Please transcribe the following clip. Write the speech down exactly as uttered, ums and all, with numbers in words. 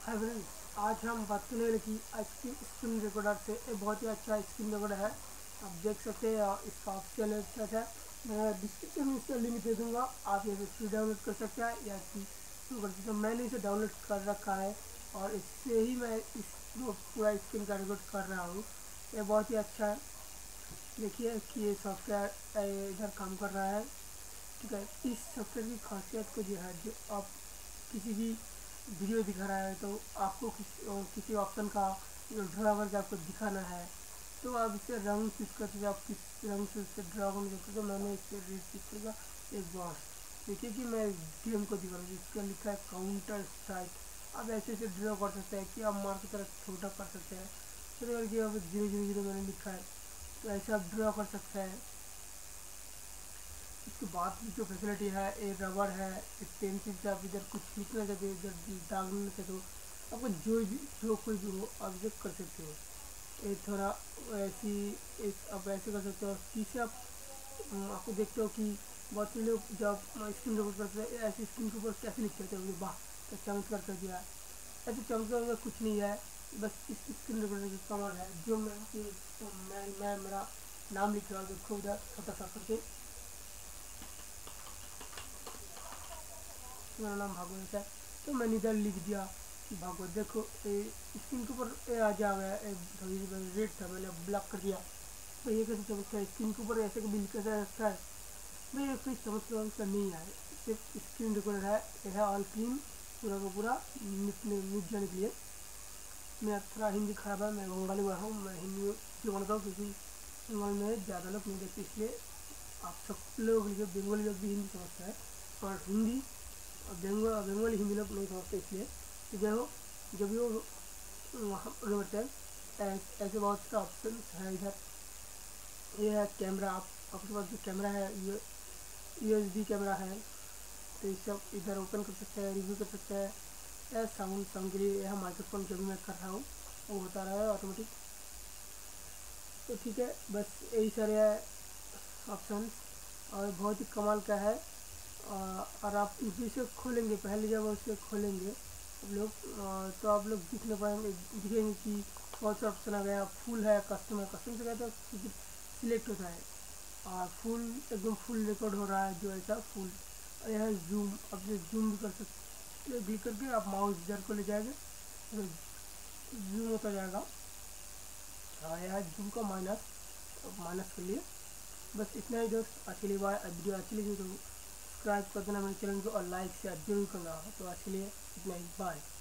Hi friends, आज हम बात करने वाले की आज की स्क्रीन रिकॉर्डर से एक बहुत ही अच्छा स्क्रीन रिकॉर्डर है। आप देख सकते हैं इसका ऑफिशियल वेबसाइट है। मैं डिस्क्रिप्शन में इसका लिंक दे दूंगा, आप यहाँ से फ्री डाउनलोड कर सकते हैं या कि शुरू कर सकते हैं। मैंने इसे डाउनलोड कर रखा है और इससे ही मैं इस पूरा स्क्रीन का रिकॉर्ड कर रहा हूँ। ये बहुत ही अच्छा है। देखिए कि ये सॉफ्टवेयर इधर काम कर रहा है। ठीक है, इस सॉफ्टवेयर की खासियत को जो है, जो आप किसी भी वीडियो दिखा रहा है तो आपको किसी किसी ऑप्शन का ड्रा करके आपको दिखाना है तो आप इसे रंग चूज कर सकते, आप किस रंग से उससे ड्रा करना चाहते हो। तो मैंने इससे रेड चूज करेगा एक बॉस। देखिए कि मैं गेम को दिखा रहा हूँ, इसका लिखा है काउंटर स्ट्राइक। आप ऐसे ऐसे ड्रा कर सकते हैं कि आप मार की तरह छोटा कर सकते हैं। छोटे करके अब जीरो जीरो जीरो मैंने लिखा है, तो ऐसे आप ड्रा कर सकते हैं। इसके बाद की जो फैसिलिटी है, ये रबर है, एक पेंसिल से आप इधर कुछ लिखना चाहते हो, इधर दागना चाहते हो, आपको जो भी जो कोई भी हो आप इसे कर सकते हो। ये थोड़ा ऐसी एक आप ऐसे कर सकते हो। और तीसरे आप अम, आपको देखते हो कि बहुत से लोग जब स्क्रीन रिकॉर्ड करते हैं ऐसे स्क्रीन के ऊपर कैसे लिख देते हैं, वाह तो चमत्कार कर दिया। ऐसे चमत्कार का कुछ नहीं है, बस इस स्क्रीन रिकॉर्डर की कमाल है। जो मैं मैं मैं मेरा नाम लिख रहा हूँ, देखो उधर छोटा सा करके मेरा नाम भागवत है, तो मैंने इधर लिख दिया कि भागवत। देखो स्क्रीन के ऊपर ए आ जा गया, रेड था मैंने ब्लॉक कर दिया। तो ये कैसे चमत्कार, स्क्रीन के ऊपर ऐसे कभी लिखा जा सकता है? भाई ये कोई चमत्कार का नहीं है, सिर्फ स्क्रीन रिकॉर्डर है। यह है ऑल क्लीन, पूरा का पूरा मिटने मिट जाने के लिए। मैं थोड़ा हिंदी खराब है, मैं बंगाली बोल रहा हूँ, मैं हिंदी क्यों बोलता हूँ क्योंकि बंगाल में ज़्यादा लोग नहीं देखते, इसलिए आप सब लोग बंगाली लोग भी हिंदी समझते हैं और हिंदी बंगाल बंगाली हिंदी लोग नहीं समझते, इसलिए तो जो हो जब भी वो वहाँ करते हैं ऐसे बहुत से ऑप्शन है। इधर ये है कैमरा, आप आपके पास जो कैमरा है ये यू एस डी कैमरा है, तो ये सब इधर ओपन कर सकते हैं, रिव्यू कर सकते हैं। यह साउंड साउंड के लिए यह माइक्रोफोन जो भी मैं कर रहा हूँ वो होता रहा है ऑटोमेटिक। तो ठीक है, बस यही सारे ऑप्शन और बहुत ही कमाल का है। और आप जिसे खोलेंगे, पहले जब उसे खोलेंगे आप लोग तो आप लोग दिखने पाएंगे, दिखेंगे कि बहुत सा ऑप्शन आ गया। फुल है, कस्टम है, कस्टम से कहते हैं सिलेक्ट होता है और फुल एकदम फुल रिकॉर्ड हो रहा है जो ऐसा फुल। और यह है जूम, अब ये जूम भी कर सकते, क्लिक करके आप माउस इधर को ले जाएंगे तो जूम होता जाएगा। और यह है जूम का माइनस, माइनस कर लिए। बस इतना ही दोस्त, आज के लिए बाय। वीडियो अच्छी लगी तो सब्सक्राइब कर देना मेरे चैनल को और लाइक शेयर जरूर करना। तो आज के लिए इतना ही, बाय।